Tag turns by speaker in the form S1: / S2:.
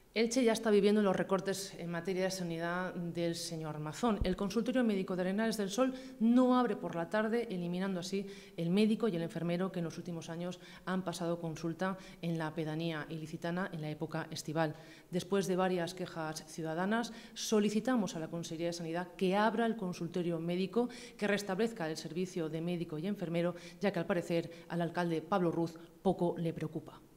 S1: Elche ya está viviendo los recortes en materia de sanidad del señor Mazón. El consultorio médico de Arenales del Sol no abre por la tarde, eliminando así el médico y el enfermero que en los últimos años han pasado consulta en la pedanía ilicitana en la época estival. Después de varias quejas ciudadanas, solicitamos a la Consejería de Sanidad que abra el consultorio médico, que restablezca el servicio de médico y enfermero, ya que al parecer al alcalde Pablo Ruz poco le preocupa.